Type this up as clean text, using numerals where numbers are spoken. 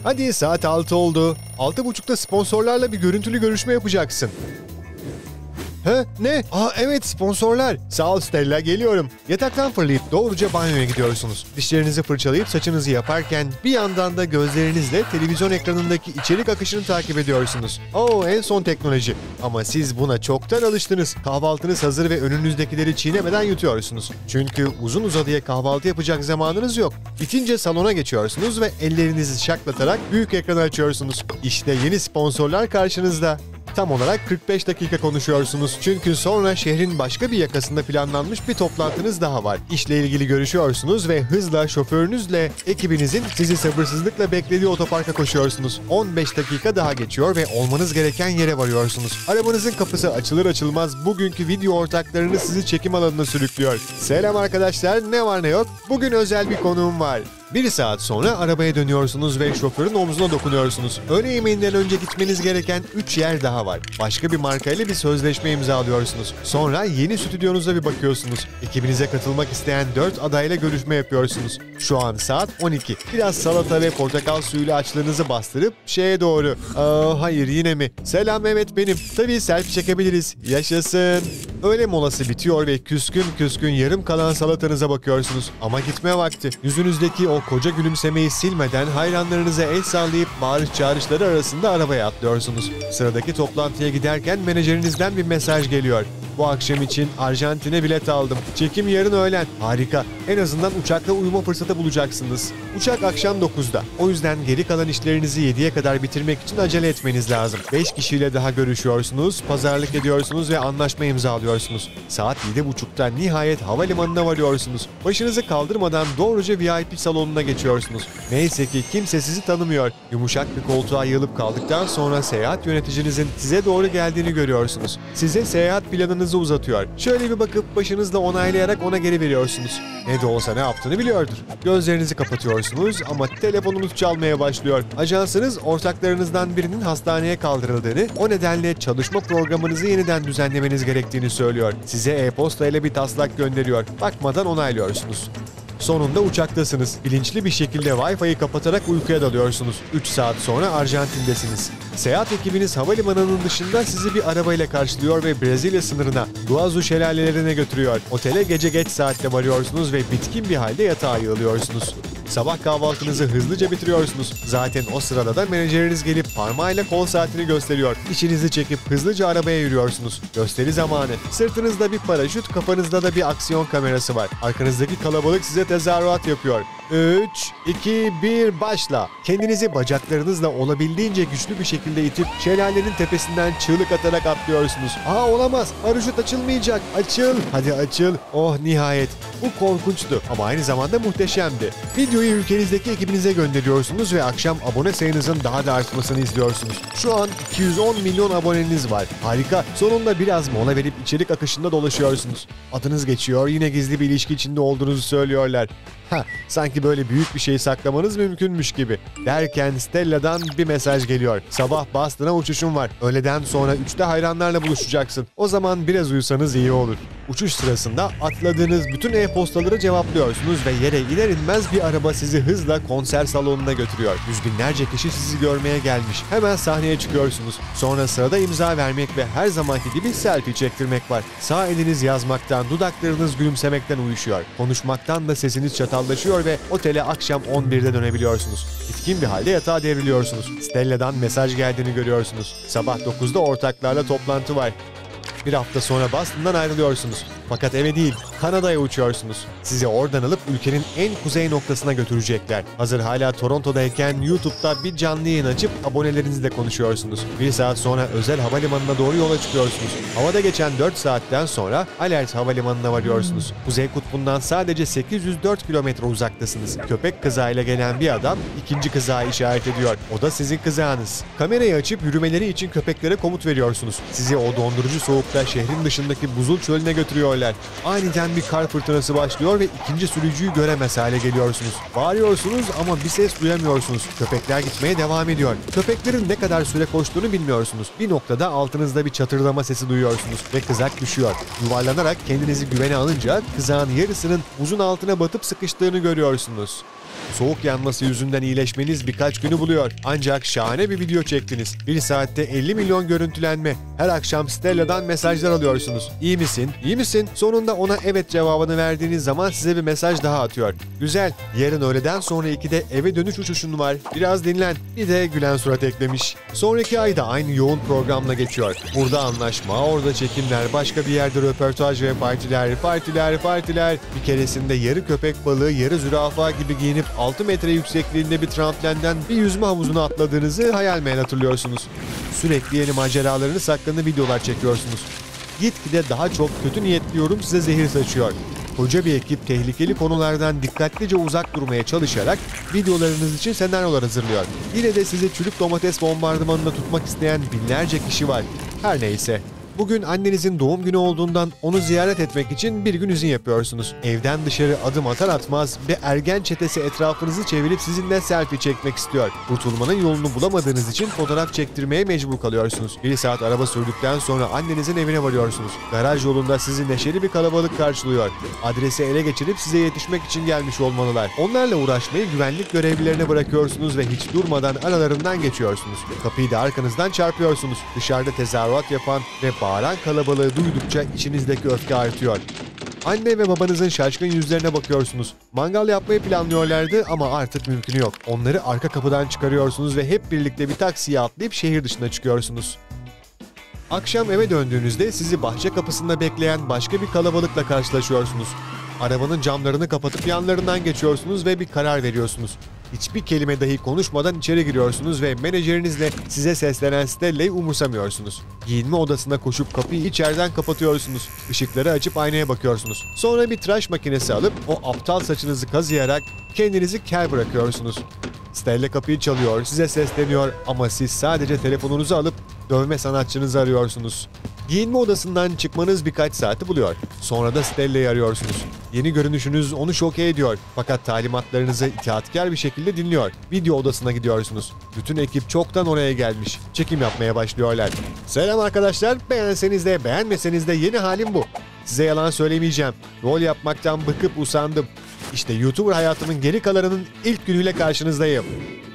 Hadi saat 6 oldu. 6.30'da sponsorlarla bir görüntülü görüşme yapacaksın. Ne? Evet, sponsorlar. Sağ ol Stella, geliyorum. Yataktan fırlayıp doğruca banyoya gidiyorsunuz. Dişlerinizi fırçalayıp saçınızı yaparken bir yandan da gözlerinizle televizyon ekranındaki içerik akışını takip ediyorsunuz. En son teknoloji. Ama siz buna çoktan alıştınız. Kahvaltınız hazır ve önünüzdekileri çiğnemeden yutuyorsunuz. Çünkü uzun uzadıya kahvaltı yapacak zamanınız yok. Bitince salona geçiyorsunuz ve ellerinizi şaklatarak büyük ekranı açıyorsunuz. İşte yeni sponsorlar karşınızda. Tam olarak 45 dakika konuşuyorsunuz çünkü sonra şehrin başka bir yakasında planlanmış bir toplantınız daha var. İşle ilgili görüşüyorsunuz ve hızla şoförünüzle ekibinizin sizi sabırsızlıkla beklediği otoparka koşuyorsunuz. 15 dakika daha geçiyor ve olmanız gereken yere varıyorsunuz. Arabanızın kapısı açılır açılmaz bugünkü video ortaklarınız sizi çekim alanına sürüklüyor. Selam arkadaşlar, ne var ne yok? Bugün özel bir konuğum var. 1 saat sonra arabaya dönüyorsunuz ve şoförün omzuna dokunuyorsunuz. Öğle yemeğinden önce gitmeniz gereken 3 yer daha var. Başka bir markayla bir sözleşme imzalıyorsunuz. Sonra yeni stüdyonuza bir bakıyorsunuz. Ekibinize katılmak isteyen 4 adayla görüşme yapıyorsunuz. Şu an saat 12. Biraz salata ve portakal suyuyla açlığınızı bastırıp şeye doğru. Hayır, yine mi? Selam, evet benim. Tabii selfie çekebiliriz. Yaşasın. Öğle molası bitiyor ve küskün küskün yarım kalan salatanıza bakıyorsunuz. Ama gitme vakti. Yüzünüzdeki o koca gülümsemeyi silmeden hayranlarınıza el sallayıp bağırış çağrışları arasında arabaya atlıyorsunuz. Sıradaki toplantıya giderken menajerinizden bir mesaj geliyor. Bu akşam için Arjantin'e bilet aldım. Çekim yarın öğlen. Harika. En azından uçakla uyuma fırsatı bulacaksınız. Uçak akşam 9'da. O yüzden geri kalan işlerinizi 7'ye kadar bitirmek için acele etmeniz lazım. 5 kişiyle daha görüşüyorsunuz, pazarlık ediyorsunuz ve anlaşma imzalıyorsunuz. Saat 7.30'da nihayet havalimanına varıyorsunuz. Başınızı kaldırmadan doğruca VIP salonuna geçiyorsunuz. Neyse ki kimse sizi tanımıyor. Yumuşak bir koltuğa yığılıp kaldıktan sonra seyahat yöneticinizin size doğru geldiğini görüyorsunuz. Size seyahat planınızı uzatıyor. Şöyle bir bakıp başınızla onaylayarak ona geri veriyorsunuz. Ne de olsa ne yaptığını biliyordur. Gözlerinizi kapatıyorsunuz ama telefonunuz çalmaya başlıyor. Ajansınız ortaklarınızdan birinin hastaneye kaldırıldığını, o nedenle çalışma programınızı yeniden düzenlemeniz gerektiğini söylüyor. Size e-posta ile bir taslak gönderiyor. Bakmadan onaylıyorsunuz. Sonunda uçaktasınız. Bilinçli bir şekilde Wi-Fi'yi kapatarak uykuya dalıyorsunuz. 3 saat sonra Arjantin'desiniz. Seyahat ekibiniz havalimanının dışında sizi bir arabayla karşılıyor ve Brezilya sınırına, Guazu şelalelerine götürüyor. Otele gece geç saatte varıyorsunuz ve bitkin bir halde yatağa yığılıyorsunuz. Sabah kahvaltınızı hızlıca bitiriyorsunuz. Zaten o sırada da menajeriniz gelip parmağıyla kol saatini gösteriyor. İçinizi çekip hızlıca arabaya yürüyorsunuz. Gösteri zamanı. Sırtınızda bir paraşüt, kafanızda da bir aksiyon kamerası var. Arkanızdaki kalabalık size tezahürat yapıyor. 3, 2, 1, başla. Kendinizi bacaklarınızla olabildiğince güçlü bir şekilde itip şelalenin tepesinden çığlık atarak atlıyorsunuz. Olamaz. Paraşüt açılmayacak. Açıl. Hadi açıl. Oh, nihayet. Bu korkunçtu ama aynı zamanda muhteşemdi. Videoyu ülkenizdeki ekibinize gönderiyorsunuz ve akşam abone sayınızın daha da artmasını izliyorsunuz. Şu an 210 milyon aboneniz var. Harika. Sonunda biraz mola verip içerik akışında dolaşıyorsunuz. Adınız geçiyor, yine gizli bir ilişki içinde olduğunuzu söylüyorlar. Sanki böyle büyük bir şey saklamanız mümkünmüş gibi. Derken Stella'dan bir mesaj geliyor. Sabah Boston'a uçuşum var. Öğleden sonra 3'te hayranlarla buluşacaksın. O zaman biraz uyusanız iyi olur. Uçuş sırasında atladığınız bütün e-postaları cevaplıyorsunuz ve yere iner inmez bir araba sizi hızla konser salonuna götürüyor. Yüz binlerce kişi sizi görmeye gelmiş. Hemen sahneye çıkıyorsunuz. Sonra sırada imza vermek ve her zamanki gibi selfie çektirmek var. Sağ eliniz yazmaktan, dudaklarınız gülümsemekten uyuşuyor. Konuşmaktan da sesiniz çatallaşıyor ve otele akşam 11'de dönebiliyorsunuz. Bitkin bir halde yatağa devriliyorsunuz. Stella'dan mesaj geldiğini görüyorsunuz. Sabah 9'da ortaklarla toplantı var. Bir hafta sonra Boston'dan ayrılıyorsunuz. Fakat eve değil, Kanada'ya uçuyorsunuz. Sizi oradan alıp ülkenin en kuzey noktasına götürecekler. Hazır hala Toronto'dayken YouTube'da bir canlı yayın açıp abonelerinizle konuşuyorsunuz. 1 saat sonra özel havalimanına doğru yola çıkıyorsunuz. Havada geçen 4 saatten sonra Alert Havalimanı'na varıyorsunuz. Kuzey kutbundan sadece 804 kilometre uzaktasınız. Köpek kızağıyla gelen bir adam ikinci kızağı işaret ediyor. O da sizin kızağınız. Kamerayı açıp yürümeleri için köpeklere komut veriyorsunuz. Sizi o dondurucu soğukta şehrin dışındaki buzul çölüne götürüyorlar. Aniden bir kar fırtınası başlıyor ve ikinci sürücüyü göremez hale geliyorsunuz. Bağırıyorsunuz ama bir ses duyamıyorsunuz. Köpekler gitmeye devam ediyor. Köpeklerin ne kadar süre koştuğunu bilmiyorsunuz. Bir noktada altınızda bir çatırdama sesi duyuyorsunuz ve kızak düşüyor. Yuvarlanarak kendinizi güvene alınca kızağın yarısının buzun altına batıp sıkıştığını görüyorsunuz. Soğuk yanması yüzünden iyileşmeniz birkaç günü buluyor. Ancak şahane bir video çektiniz. 1 saatte 50 milyon görüntülenme. Her akşam Stella'dan mesajlar alıyorsunuz. İyi misin? İyi misin? Sonunda ona evet cevabını verdiğiniz zaman size bir mesaj daha atıyor. Güzel. Yarın öğleden sonra 2'de eve dönüş uçuşun var. Biraz dinlen. Bir de gülen surat eklemiş. Sonraki ayda aynı yoğun programla geçiyor. Burada anlaşma, orada çekimler, başka bir yerde röportaj ve partiler. Bir keresinde yarı köpek balığı, yarı zürafa gibi giyinip 6 metre yüksekliğinde bir tramplenden bir yüzme havuzuna atladığınızı hayal meyal hatırlıyorsunuz. Sürekli yeni maceralarınız hakkında videolar çekiyorsunuz. Gitgide daha çok kötü niyetli yorum size zehir saçıyor. Koca bir ekip tehlikeli konulardan dikkatlice uzak durmaya çalışarak videolarınız için senaryolar hazırlıyor. Yine de sizi çürük domates bombardımanında tutmak isteyen binlerce kişi var. Her neyse. Bugün annenizin doğum günü olduğundan onu ziyaret etmek için bir gün izin yapıyorsunuz. Evden dışarı adım atar atmaz bir ergen çetesi etrafınızı çevirip sizinle selfie çekmek istiyor. Kurtulmanın yolunu bulamadığınız için fotoğraf çektirmeye mecbur kalıyorsunuz. 1 saat araba sürdükten sonra annenizin evine varıyorsunuz. Garaj yolunda sizi neşeli bir kalabalık karşılıyor. Adresi ele geçirip size yetişmek için gelmiş olmalılar. Onlarla uğraşmayı güvenlik görevlilerine bırakıyorsunuz ve hiç durmadan aralarından geçiyorsunuz. Kapıyı da arkanızdan çarpıyorsunuz. Dışarıda tezahürat yapan ve bağıran kalabalığı duydukça içinizdeki öfke artıyor. Anne ve babanızın şaşkın yüzlerine bakıyorsunuz. Mangal yapmayı planlıyorlardı ama artık mümkünü yok. Onları arka kapıdan çıkarıyorsunuz ve hep birlikte bir taksiye atlayıp şehir dışına çıkıyorsunuz. Akşam eve döndüğünüzde sizi bahçe kapısında bekleyen başka bir kalabalıkla karşılaşıyorsunuz. Arabanın camlarını kapatıp yanlarından geçiyorsunuz ve bir karar veriyorsunuz. Hiçbir kelime dahi konuşmadan içeri giriyorsunuz ve menajerinizle size seslenen Stella'yı umursamıyorsunuz. Giyinme odasına koşup kapıyı içeriden kapatıyorsunuz. Işıkları açıp aynaya bakıyorsunuz. Sonra bir tıraş makinesi alıp o aptal saçınızı kazıyarak kendinizi kel bırakıyorsunuz. Stella kapıyı çalıyor, size sesleniyor ama siz sadece telefonunuzu alıp dövme sanatçınızı arıyorsunuz. Giyinme odasından çıkmanız birkaç saati buluyor. Sonra da Stella'yı arıyorsunuz. Yeni görünüşünüz onu şoke ediyor. Fakat talimatlarınızı itaatkar bir şekilde dinliyor. Video odasına gidiyorsunuz. Bütün ekip çoktan oraya gelmiş. Çekim yapmaya başlıyorlar. Selam arkadaşlar. Beğenseniz de beğenmeseniz de yeni halim bu. Size yalan söylemeyeceğim. Rol yapmaktan bıkıp usandım. İşte YouTuber hayatımın geri kalanının ilk günüyle karşınızdayım.